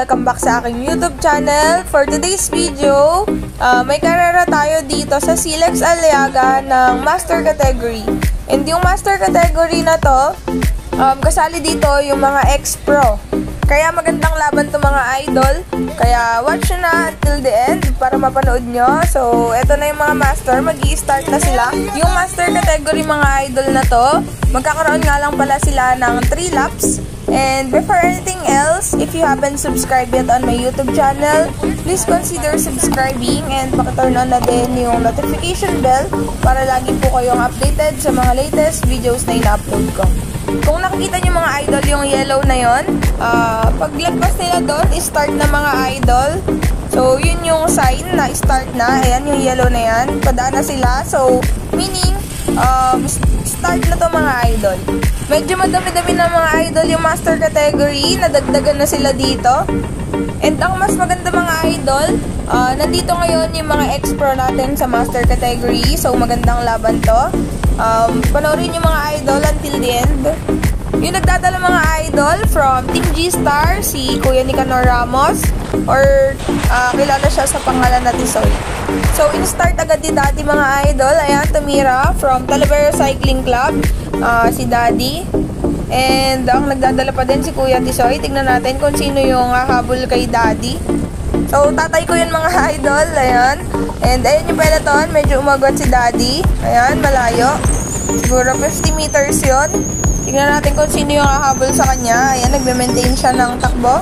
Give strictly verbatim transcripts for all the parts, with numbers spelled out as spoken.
welcome back sa aking YouTube channel. For today's video, uh, may karera tayo dito sa Silex Aliaga ng Master Category. And yung Master Category na to, um, kasali dito yung mga ex-pro. Kaya magandang laban to mga idol. Kaya watch nyo na until the end para mapanood nyo. So, eto na yung mga master. Mag-i-start na sila. Yung master category mga idol na to, magkakaroon nga lang pala sila ng three laps. And before anything else, if you haven't subscribed yet on my YouTube channel, please consider subscribing and pakiturn on na din yung notification bell para lagi po kayong updated sa mga latest videos na ina-upload ko. Kung nakikita nyo mga idol yung yellow na yon, uh, paglagpas nila doon, start na mga idol. So, yun yung sign na start na. Ayan, yung yellow na yan. Padaan na sila. So, meaning, um, start na to mga idol. Medyo madami-dami na mga idol yung master category. Nadagdagan na sila dito. And ang mas maganda mga idol, uh, nandito ngayon yung mga ex-pro natin sa master category. So, magandang laban to. Um, panoorin yung mga idol until the end. Yung nagdadala mga idol from Team G-Star, si Kuya Nicanor Ramos, or uh, kilala siya sa pangalan na Tisoy. So, in-start agad ni Daddy mga idol. Ayan, tumira from Talavera Cycling Club, uh, si Daddy. And ang nagdadala pa din si Kuya Tisoy. Tignan natin kung sino yung hahabol kay Daddy. So, tatay ko yun mga idol. Ayan. And ayan yung peloton. Medyo umagot si Daddy. Ayan, malayo. Siguro fifty meters yun. Tignan natin kung sino yung hahabol sa kanya. Ayan, nagme-maintain siya ng takbo.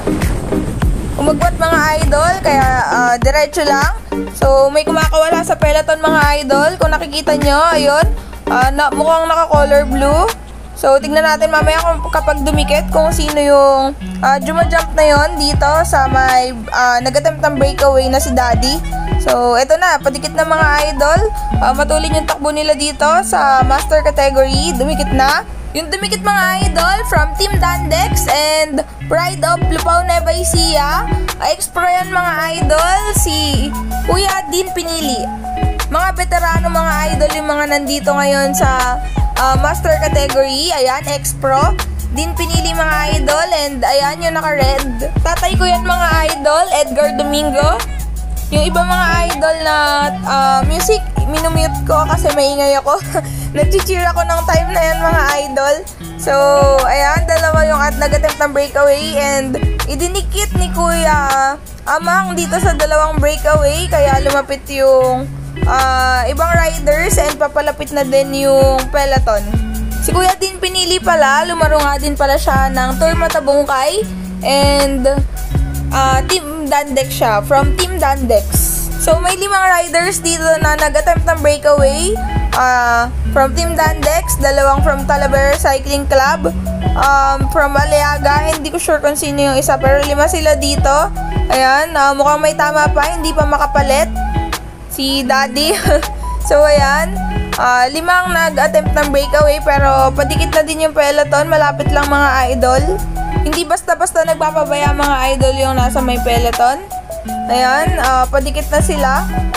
Umagwat mga idol, kaya uh, diretso lang. So, may kumakawala sa peloton mga idol. Kung nakikita nyo, ayun, uh, na, mukhang naka-color blue. So, tignan natin mamaya kung kapag dumikit kung sino yung uh, jumajump na yon dito sa may uh, nag-attempt ng breakaway na si Daddy. So, eto na, padikit na mga idol. Uh, matulin yung takbo nila dito sa master category. Dumikit na. Yung dumikit mga idol from Team Dandex and Pride of Lupao Nueva Ecija. Ex-pro yan mga idol, si Kuya Din Pinili. Mga veterano mga idol yung mga nandito ngayon sa uh, master category. Ayan, ex-pro. Din Pinili mga idol, and ayan yung naka-red. Tatay ko yan mga idol, Jerah Domingo. Yung iba mga idol na uh, music, minumute ko kasi maingay ako. Nag-cheer ako ng time na yan mga idol. So, ayan, dalawa yung at nag-attempt ng breakaway and idinikit ni Kuya Amang dito sa dalawang breakaway. Kaya lumapit yung uh, ibang riders and papalapit na din yung peloton. Si Kuya Din Pinili pala, lumaro nga din pala siya ng Tour Matabungkay and uh, Team Dandex siya, from Team Dandex. So, may limang riders dito na nag-attempt ng breakaway. Uh, from Team Dandex, dalawang from Talavera Cycling Club. Um, from Aliaga, hindi ko sure kung sino yung isa, pero lima sila dito. Ayan, uh, mukhang may tama pa, hindi pa makapalit si Daddy. So, ayan, uh, limang nag-attempt ng breakaway, pero padikit na din yung peloton, malapit lang mga idol. Hindi basta-basta nagpapabaya mga idol yung nasa may peloton. Ayan, uh, padikit na sila.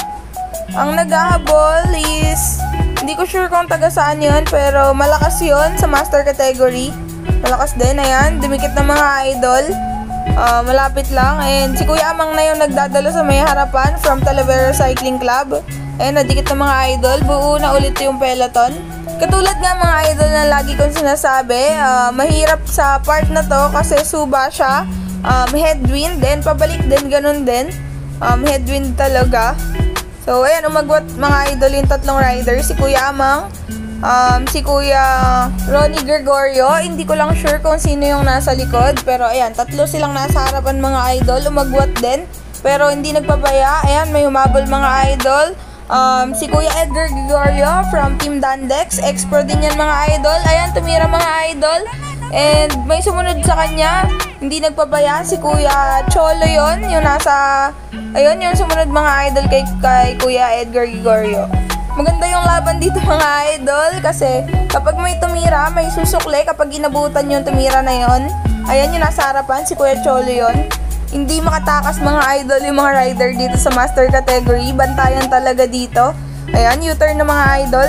Ang naghahabol is, hindi ko sure kung taga saan yun, pero malakas yun sa master category. Malakas din, ayan, dumikit na mga idol. Uh, malapit lang. And si Kuya Amang na yung nagdadala sa may harapan from Talavera Cycling Club. Ayan, nadikit na mga idol. Buo na ulit yung peloton. Katulad nga mga idol na lagi kong sinasabi, uh, mahirap sa part na to kasi suba siya. Um, headwind, then pabalik din, ganun din. Um, headwind talaga. So, ayan, umagwat mga idol yung tatlong riders. Si Kuya Amang, um, si Kuya Ronnie Gregorio. Hindi ko lang sure kung sino yung nasa likod. Pero, ayan, tatlo silang nasa harapan mga idol. Umagwat din. Pero, hindi nagpabaya. Ayan, may humabol mga idol. Um, si Kuya Edgar Gregorio from Team Dandex. Ex-pro din yan mga idol. Ayan, tumira mga idol. And may sumunod sa kanya, hindi nagpabaya, si Kuya Cholo yon, yung nasa, ayun, yung sumunod mga idol kay, kay Kuya Edgar Gregorio. Maganda yung laban dito mga idol kasi kapag may tumira, may susukle kapag inabutan yung tumira na yon. Ayan yung nasa harapan, si Kuya Cholo yon. Hindi makatakas mga idol yung mga rider dito sa master category, bantayan talaga dito. Ayan, U-turn na mga idol.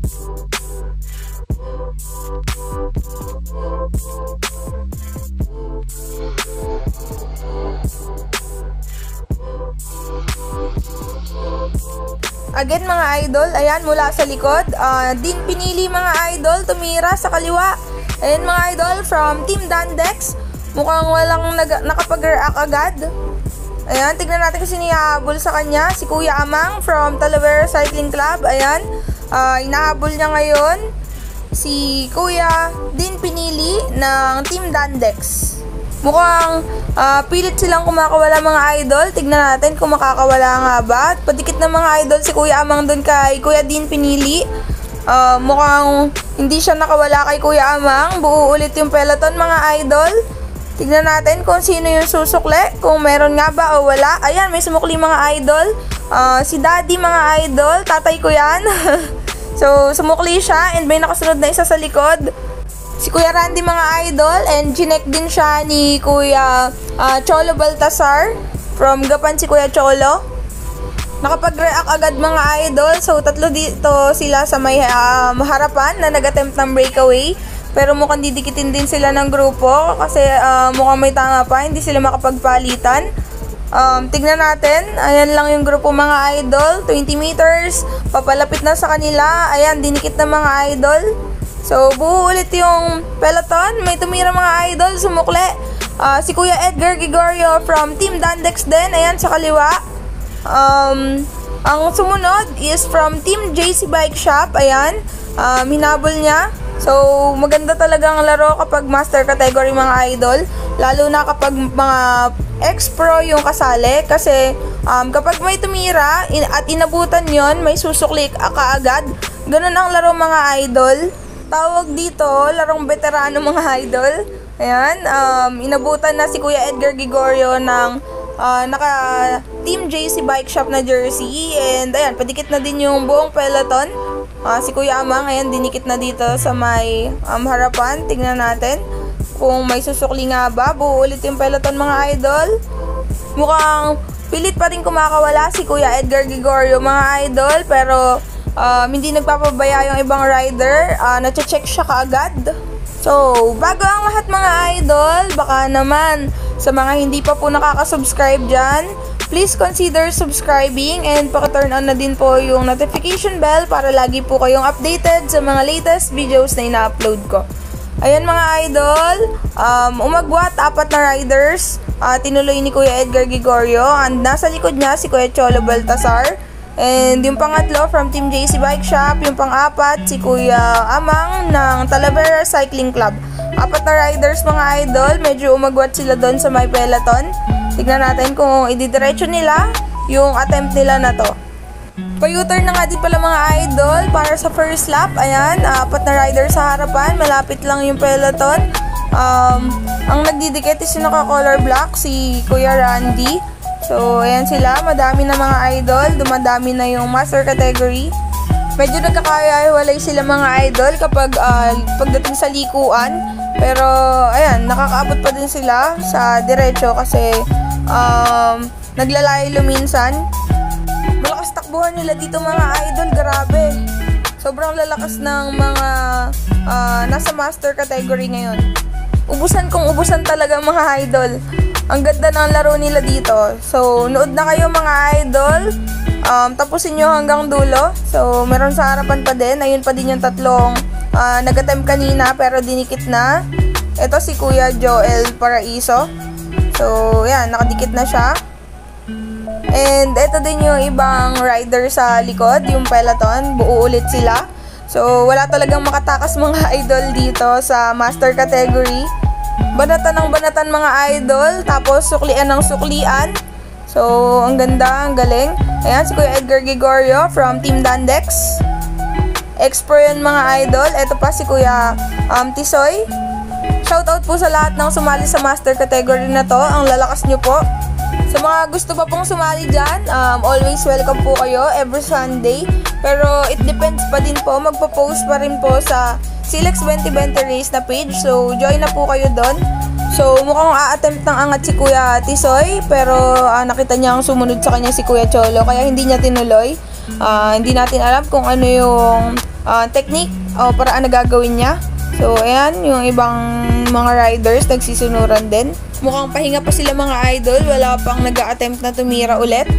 Again mga idol, ayan mula sa likod, uh, din pinili mga idol, tumira sa kaliwa. Ayan mga idol, from Team Dandex, mukhang walang nakapag-react agad. Ayan, tignan natin kung sino hinahabol sa kanya, si Kuya Amang from Talavera Cycling Club. Ayan, uh, hinahabol niya ngayon si Kuya din pinili ng Team Dandex. Mukhang uh, pilit silang kumakawala mga idol. Tignan natin kung makakawala nga ba. Padikit na mga idol si Kuya Amang dun kay Kuya Din pinili. Uh, mukhang hindi siya nakawala kay Kuya Amang. Buo ulit yung peloton mga idol. Tignan natin kung sino yung susukli. Kung meron nga ba o wala. Ayan, may sumukli mga idol. Uh, si Daddy mga idol. Tatay ko yan. So, sumukli siya and may nakasunod na isa sa likod. Si Kuya Randy mga idol, and ginek din siya ni Kuya uh, Cholo Baltasar from Gapan si Kuya Cholo. Nakapag-react agad mga idol, so tatlo dito sila sa may um, harapan na nag-attempt ng breakaway. Pero mukhang didikitin din sila ng grupo kasi uh, mukhang may tama pa, hindi sila makapagpalitan. Um, tignan natin, ayan lang yung grupo mga idol, twenty meters, papalapit na sa kanila, ayan dinikit na mga idol. So, buo ulit yung peloton. May tumira mga idol, sumukli. Uh, si Kuya Edgar Gregorio from Team Dandex din. Ayan, sa kaliwa. Um, ang sumunod is from Team J C Bike Shop. Ayan, um, hinabol niya. So, maganda talagang laro kapag master category mga idol. Lalo na kapag mga ex-pro yung kasali. Kasi, um, kapag may tumira in at inabutan yon, may susukli ka agad. Ganun ang laro mga idol. Tawag dito, larong veterano mga idol. Ayan, um, inabutan na si Kuya Edgar Gregorio ng uh, naka Team J C Bike Shop na jersey. And ayan, padikit na din yung buong peloton. Uh, si Kuya Amang, ayan, dinikit na dito sa may um, harapan. Tingnan natin kung may susukli nga ba. Buo ulit yung peloton mga idol. Mukhang pilit pa rin kumakawala si Kuya Edgar Gregorio mga idol. Pero Um, hindi nagpapabaya yung ibang rider, uh, nache-check siya kaagad. So, bago ang lahat mga idol, baka naman sa mga hindi pa po nakaka-subscribe dyan, please consider subscribing and paka-turn on na din po yung notification bell para lagi po kayong updated sa mga latest videos na ina-upload ko. Ayan mga idol, um, umagwat, apat na riders, uh, tinuloy ni Kuya Edgar Gregorio, and nasa likod niya si Kuya Cholo Baltasar. And yung pangatlo from Team J C Bike Shop, yung pang-apat si Kuya Amang ng Talavera Cycling Club. Apat na riders mga idol, medyo umagwat sila doon sa may peloton. Tignan natin kung ididiretso nila yung attempt nila na to. Pa-U-turn na nga din pala mga idol para sa first lap. Ayan, apat na riders sa harapan, malapit lang yung peloton. Um, ang nagdidikit is yung naka-color black, si Kuya Randy. So, ayan sila. Madami na mga idol. Dumadami na yung master category. Medyo nagkakaya-walay sila mga idol kapag uh, pagdating sa likuan. Pero, ayan, nakakaabot pa din sila sa diretso kasi um, naglalaylo minsan. Malakas takbuhan nila dito mga idol. Grabe. Sobrang lalakas ng mga uh, nasa master category ngayon. Ubusan kung ubusan talaga mga idol. Ang ganda ng laro nila dito. So, nood na kayo mga idol. Um, tapusin nyo hanggang dulo. So, meron sa harapan pa din. Ayun pa din yung tatlong uh, nag-attempt kanina pero dinikit na. Ito si Kuya Joel Paraiso. So, yan. Nakadikit na siya. And ito din yung ibang rider sa likod. Yung peloton. Buo ulit sila. So, wala talagang makatakas mga idol dito sa master category. Banatan ng banatan mga idol, tapos suklian ng suklian. So, ang ganda, ang galing. Ayan, si Kuya Edgar Gregorio from Team Dandex. Expro yun mga idol. Ito pa si Kuya um, Tisoy. Shoutout po sa lahat ng sumali sa master category na to. Ang lalakas nyo po. Sa mga gusto pa pong sumali dyan, um, always welcome po kayo every Sunday. Pero it depends pa din po. Magpo-post pa rin po sa Silex twenty twenty Race na page. So, join na po kayo doon. So, mukhang a-attempt ng angat si Kuya Tisoy. Pero uh, nakita niya ang sumunod sa kanya si Kuya Cholo. Kaya hindi niya tinuloy. uh, hindi natin alam kung ano yung uh, technique o paraan na gagawin niya. So, ayan, yung ibang mga riders nagsisunuran din. Mukhang pahinga pa sila mga idol, wala pang nag-a-attempt na tumira ulit.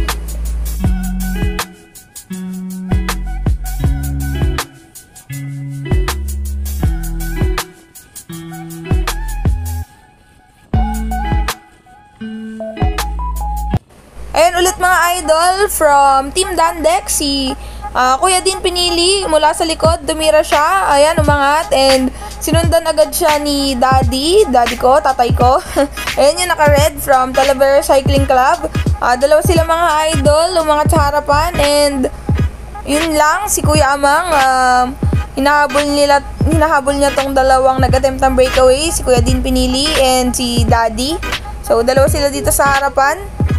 Ayan ulit mga idol, from Team Dandex, si uh, Kuya din pinili mula sa likod, dumira siya, ayan, umangat, and sinundan agad siya ni Daddy, Daddy ko, tatay ko. Ayan yung naka-red from Talavera Cycling Club. Uh, dalawa sila mga idol, umangat sa harapan, and yun lang, si Kuya Amang, uh, hinahabol, nila, hinahabol niya tong dalawang nag-attempt ng breakaway, si Kuya din pinili, and si Daddy. So, dalawa sila dito sa harapan.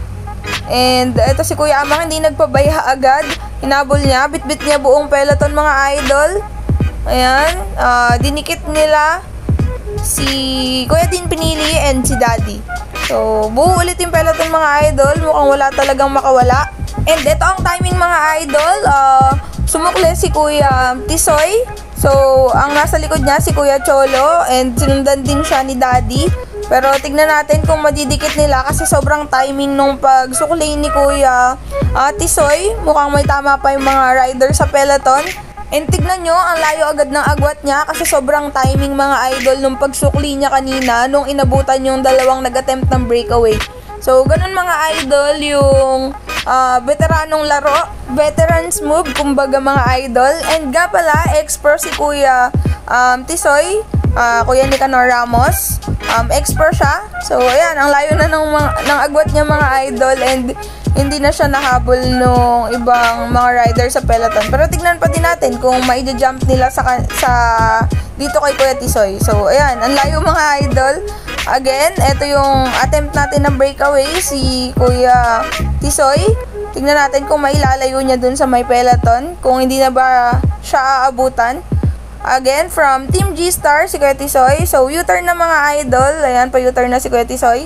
And ito si Kuya Amang hindi nagpabaya agad. Hinabol niya, bitbit niya buong peloton mga idol. Ayan, uh, dinikit nila si Kuya din pinili and si Daddy. So, buo ulit yung peloton mga idol. Mukhang wala talagang makawala. And ito ang timing mga idol. Uh, sumukle si Kuya Tisoy. So, ang nasa likod niya si Kuya Cholo. And sinundan din siya ni Daddy. Pero tignan natin kung madidikit nila kasi sobrang timing nung pagsukli ni Kuya uh, Tisoy. Mukhang may tama pa yung mga rider sa peloton. And tignan nyo, ang layo agad ng agwat niya kasi sobrang timing mga idol nung pagsukli niya kanina nung inabutan yung dalawang nag-attempt ng breakaway. So, ganun mga idol yung uh, veteranong laro. Veterans move, kumbaga mga idol. And nga pala, ex-pro si Kuya um, Tisoy. Uh, Kuya Nicanor Ramos, um, ex-pro siya. So, ayan, ang layo na ng, ng agwat niya mga idol and hindi na siya nahabol nung ibang mga rider sa peloton. Pero tignan pa din natin kung maija-jump nila sa, sa dito kay Kuya Tisoy. So, ayan, ang layo mga idol. Again, ito yung attempt natin ng breakaway, si Kuya Tisoy. Tignan natin kung mailalayo niya dun sa may peloton, kung hindi na ba siya aabutan. Again, from Team G-Star, si Kuya Tisoy. So, U-turn na mga idol. Ayan, pa U-turn na si Kuya Tisoy.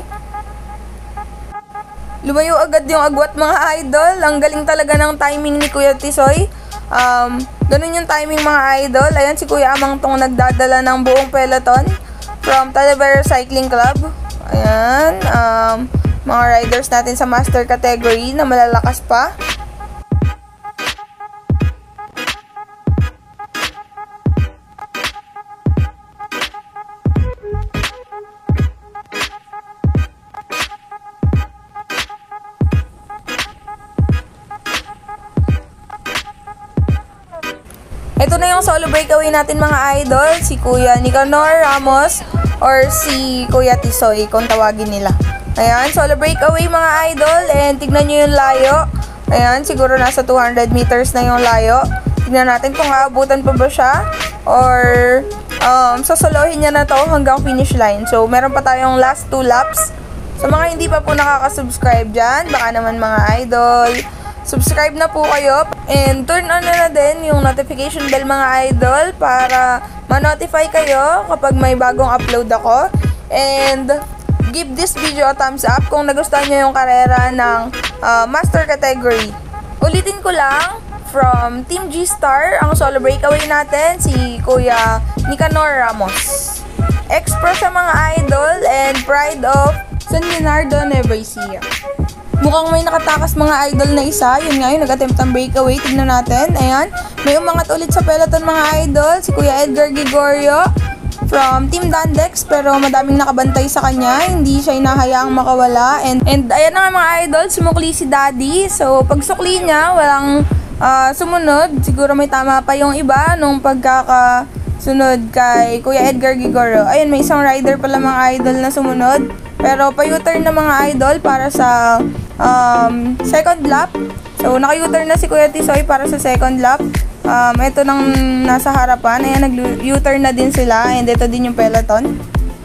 Lumayo agad yung agwat mga idol. Ang galing talaga ng timing ni Kuya Tisoy. Um, ganun yung timing mga idol. Ayan, si Kuya Amang tong nagdadala ng buong peloton from Talavera Cycling Club. Ayan, um, mga riders natin sa master category na malalakas pa. Ito na yung solo breakaway natin mga idol, si Kuya Nicanor Ramos or si Kuya Tisoy kung tawagin nila. Ayan, solo breakaway mga idol, and tignan nyo yung layo. Ayan, siguro nasa two hundred meters na yung layo. Tignan natin kung aabutan pa ba siya or um, sasolohin niya na to hanggang finish line. So, meron pa tayong last two laps. Sa mga hindi pa po nakaka-subscribe dyan, baka naman mga idol, subscribe na po kayo and turn on na, na din yung notification bell mga idol para ma-notify kayo kapag may bagong upload ako. And give this video a thumbs up kung nagustuhan nyo yung karera ng uh, master category. Ulitin ko lang, from Team G-Star, ang solo breakaway natin, si Kuya Nicanor Ramos. Ex-pro siya mga idol and pride of San Leonardo, Nueva Ecija. Mukhang may nakatakas mga idol na isa. Yun nga yung nag-attempt ng breakaway. Tignan natin. Ayan. May umangat ulit sa peloton mga idol. Si Kuya Edgar Gregorio from Team Dandex. Pero madaming nakabantay sa kanya. Hindi siya inahayaang makawala. And, and ayan na nga mga idol. Sumukli si Daddy. So pag sukli niya, walang uh, sumunod. Siguro may tama pa yung iba nung pagkakasunod kay Kuya Edgar Gregorio. Ayun, may isang rider pala mga idol na sumunod. Pero pa-U-turn na mga idol para sa um, second lap. So, naka-U-turn na si Kuya Tisoy para sa second lap. Um, ito nang nasa harapan. Ayan, nag-U-turn na din sila. And ito din yung peloton.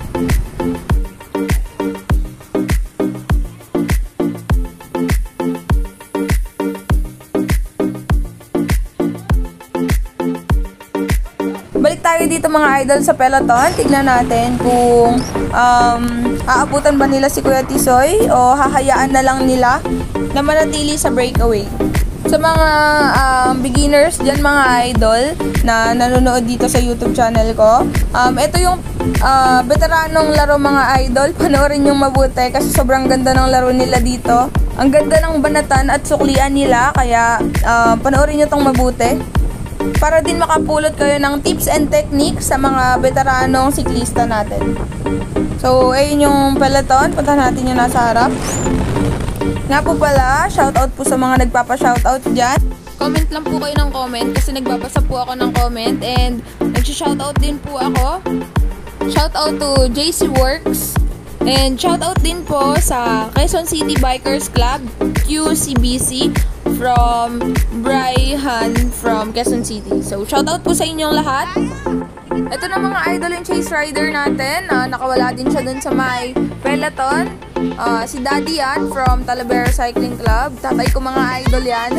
Balik tayo dito mga idol sa peloton. Tignan natin kung um, aabutan ba nila si Kuya Tisoy o hahayaan na lang nila na manatili sa breakaway. Sa mga um, beginners dyan mga idol na nanonood dito sa YouTube channel ko, um, ito yung uh, veteranong laro mga idol. Panoorin yung mabuti kasi sobrang ganda ng laro nila dito. Ang ganda ng banatan at suklian nila, kaya uh, panoorin nyo tong mabuti para din makapulot kayo ng tips and techniques sa mga veteranong siklista natin. So, ayun yung peloton. Punta natin yung nasa harap. Nga po pala, shoutout po sa mga nagpapa-shoutout dyan. Comment lang po kayo ng comment kasi nagbabasa po ako ng comment and nag-shoutout din po ako. Shoutout to J C Works and shoutout din po sa Quezon City Bikers Club, Q C B C from Brian from Quezon City. So, shoutout po sa inyong lahat. Ito na mga idol yung chase rider natin. Uh, nakawala din siya dun sa may peloton. Uh, si Daddy yan from Talavera Cycling Club. Tatay ko mga idol yan.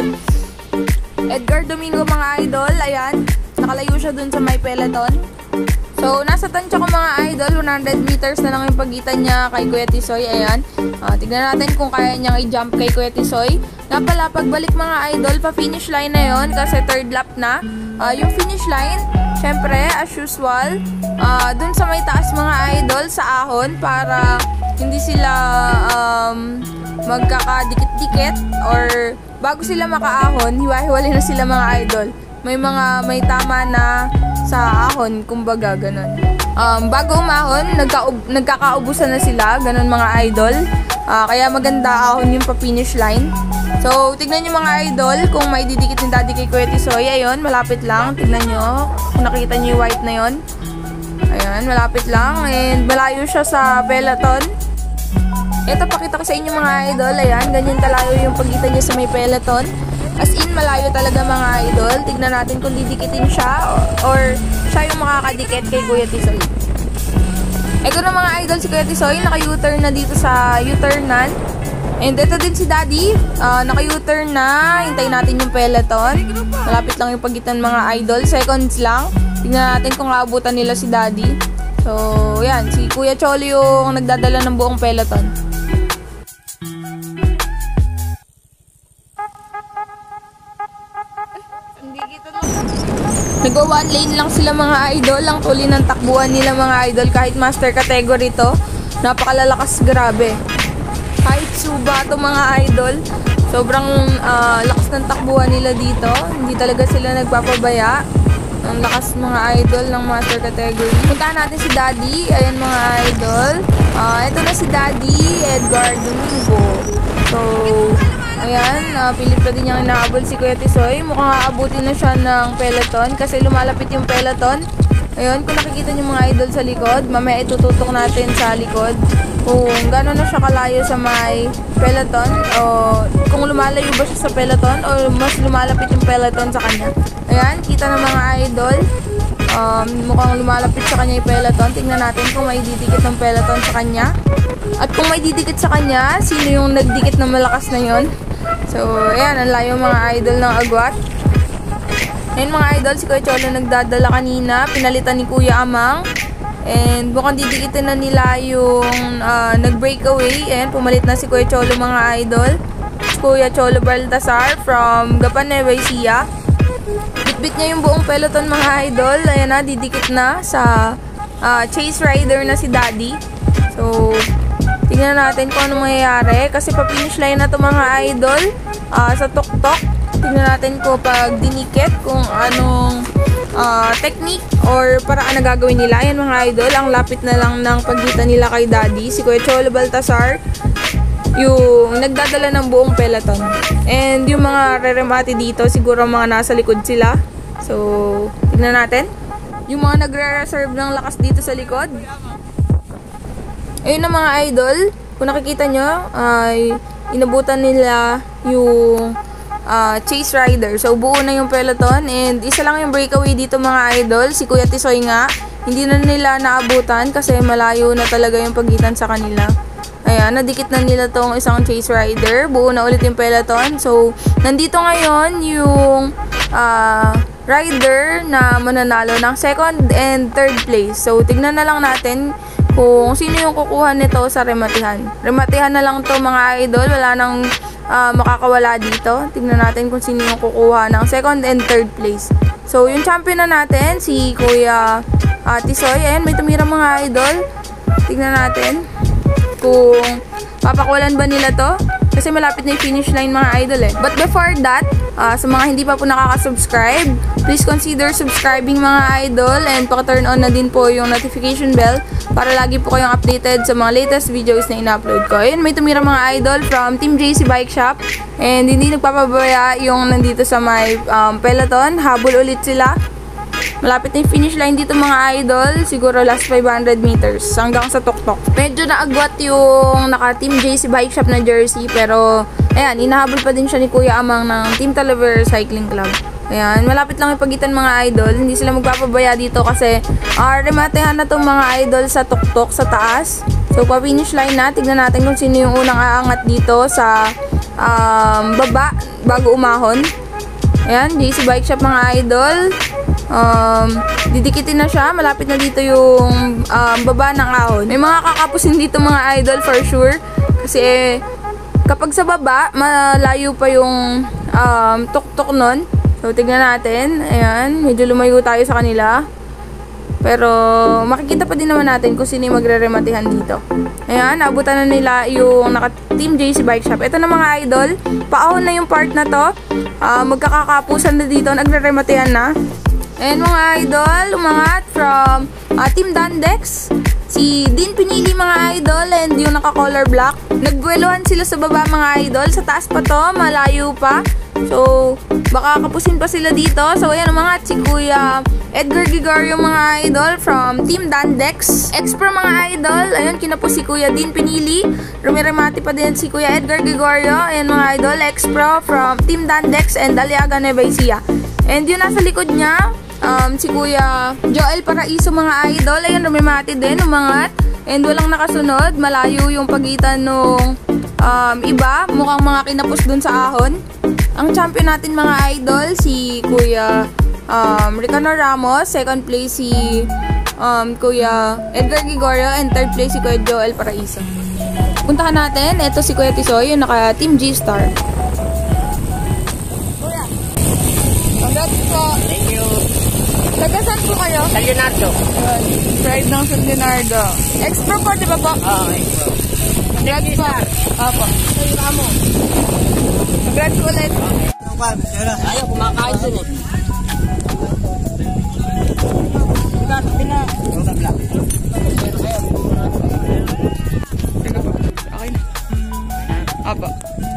Jerah Domingo mga idol. Ayan. Nakalayo siya dun sa may peloton. So, nasa tansya ko mga idol. one hundred meters na lang yung pagitan niya kay Kuya Tisoy. Ayan. Uh, tignan natin kung kaya niyang i-jump kay Kuya Tisoy. Nga pala, pagbalik mga idol, pa-finish line na yon kasi third lap na. Uh, yung finish line, syempre, as usual, uh, dun sa may taas mga idol sa ahon para hindi sila um, magkakadikit-dikit or bago sila makaahon, hiwa-hiwalay na sila mga idol. May mga may tama na sa ahon, kumbaga, ganun. Um, bago umahon, nagka- nagkakaubusan na sila, ganun mga idol. Uh, kaya maganda ahon yung pa-finish line. So, tignan nyo mga idol kung may didikit ni Daddy kay Kuya Tisoy. Ayun, malapit lang. Tignan nyo. Kung nakita nyo yung white na yon. Ayan, malapit lang. And malayo siya sa peloton. Ito, pakita ko sa inyo mga idol. Ayan, ganyan kalayo yung pagitan niya sa may peloton. As in, malayo talaga mga idol. Tignan natin kung didikitin siya or, or siya yung makakadikit kay Kuya Tisoy. Ito na mga idol, si Kuya Tisoy. Naka-U-turn na dito sa U-turnan. And ito din si Daddy, uh, naka-U-turn na, hintayin natin yung peloton. Malapit lang yung pagitan mga idol, seconds lang. Tingnan natin kung aabutan nila si Daddy. So, yan, si Kuya Cholo yung nagdadala ng buong peloton. Nag-one lane lang sila mga idol, ang tuloy ng takbuhan nila mga idol kahit master category to. Napakalalakas, grabe. Kahit suba to mga idol, sobrang uh, lakas ng takbuhan nila dito. Hindi talaga sila nagpapabaya. Ang lakas mga idol ng master category. Puntahan natin si Daddy. Ayan mga idol. Uh, ito na si Daddy, Jerah Domingo. So, ayan. Uh, pilit pa din niyang inaabol si Kuya Tisoy. Mukhang aabutin na siya ng peloton kasi lumalapit yung peloton. Ayun, kung nakikita niyo mga idol sa likod, mamaya itututok natin sa likod kung gano'n na siya kalayo sa may peloton o kung lumalayo ba siya sa peloton o mas lumalapit yung peloton sa kanya. Ayan, kita ng mga idol, um, mukhang lumalapit sa kanya yung peloton. Tingnan natin kung may didikit ng peloton sa kanya. At kung may didikit sa kanya, sino yung nagdikit na malakas na yon. So, ayan, ang layo mga idol ng agwat. Ayan mga idol, si Kuya Cholo nagdadala kanina, pinalitan ni Kuya Amang. And mukhang didikitin na nila yung uh, nag-breakaway. Ayan, pumalit na si Kuya Cholo mga idol. Kuya Cholo Baltasar from Gapan, Nueva Ecija. Bitbit niya yung buong peloton mga idol. Ayan na, didikit na sa uh, chase rider na si Daddy. So, tingnan natin kung ano mangyayari. Kasi pa-finish line na to mga idol uh, sa tuktok. Tingnan natin ko pag dinikit kung anong uh, technique or paraan na gagawin nila. Ayan mga idol, ang lapit na lang ng pagitan nila kay Daddy. Si Kuya Cholo Baltasar, yung nagdadala ng buong peloton. And yung mga reremate dito, siguro mga nasa likod sila. So, tingnan natin. Yung mga nagre-reserve ng lakas dito sa likod. Ayun na mga idol, kung nakikita nyo, ay inabutan nila yung Uh, chase rider. So, buo na yung peloton and isa lang yung breakaway dito mga idol. Si Kuya Tisoy nga, hindi na nila naabutan kasi malayo na talaga yung pagitan sa kanila. Ayan, nadikit na nila tong isang chase rider. Buo na ulit yung peloton. So, nandito ngayon yung uh, rider na mananalo ng second and third place. So, tignan na lang natin kung sino yung kukuha nito sa rematihan. Rematihan na lang to mga idol, wala nang uh, makakawala dito. Tingnan natin kung sino yung kukuha ng second and third place. So, yung champion na natin, si Kuya uh, Tisoy. Ayan, may tumira mga idol. Tingnan natin kung papakulan ba nila to. Kasi malapit na yung finish line mga idol eh. But before that, uh, sa mga hindi pa po nakaka-subscribe, please consider subscribing mga idol and paka-turn on na din po yung notification bell para lagi po kayong updated sa mga latest videos na ina-upload ko. Ayun, may tumira mga idol from Team J C Bike Shop and hindi nagpapabaya yung nandito sa may um, peloton. Habol ulit sila. Malapit na yung finish line dito mga idol. Siguro last five hundred meters hanggang sa tuktok. Medyo naagwat yung naka-Team J C Bike Shop na jersey. Pero, ayan, inahabol pa din siya ni Kuya Amang ng Team Talaver Cycling Club. Ayan, malapit lang yung pagitan mga idol. Hindi sila magpapabaya dito kasi uh, rematehan na itong mga idol sa tuktok sa taas. So, pa-finish line na. Tignan natin kung sino yung unang aangat dito sa um, baba bago umahon. Ayan, J C Bike Shop mga idol. Um, didikitin na siya. Malapit na dito yung um, baba ng ahon. May mga kakapusin dito mga idol for sure. Kasi eh, kapag sa baba, malayo pa yung um, tuktok nun. So, tignan natin. Ayan, medyo lumayo tayo sa kanila. Pero, makikita pa din naman natin kung sino yung magre-rematihan dito. Ayan, abutan na nila yung naka-Team J C Bike Shop. Ito na mga idol. Paahon na yung part na to. Uh, magkakakapusan na dito. Nagre-rematihan na. Ayan mga idol, umangat from uh, Team Dandex. Si Din pinili mga idol and yung naka-color black. Nagbueluhan sila sa baba mga idol. Sa taas pa to, malayo pa. So, baka kapusin pa sila dito. So, ayan umangat si Kuya Edgar Gregorio mga idol from Team Dandex. Expro mga idol, ayun kinapos si Kuya Din pinili. Rumiremati pa din si Kuya Edgar Gregorio. Ayan mga idol, Expro from Team Dandex and Aliaga Nueva Ecija. And yun nasa likod niya, um, si Kuya Joel Paraiso mga idol. Ayun, rumimati din, umangat. And walang nakasunod. Malayo yung pagitan nung um, iba. Mukhang mga kinapos dun sa ahon. Ang champion natin mga idol, si Kuya um, Ricano Ramos. Second place si um, Kuya Edgar Gregorio. And third place si Kuya Joel Paraiso. Puntahan natin. Ito si Kuya Tisoy, yung naka Team G-Star. Congrats po. Thank you. Tagasan po kayo? San Leonardo. Pride ng San Leonardo. Expro po, di ba po? Oo, oh, Expro. Congrats po. Opo. Sa'yo ka mo. Congrats po ulit. Ayaw, kumakain dun eh. Congrats, pina. Okay na. Opo.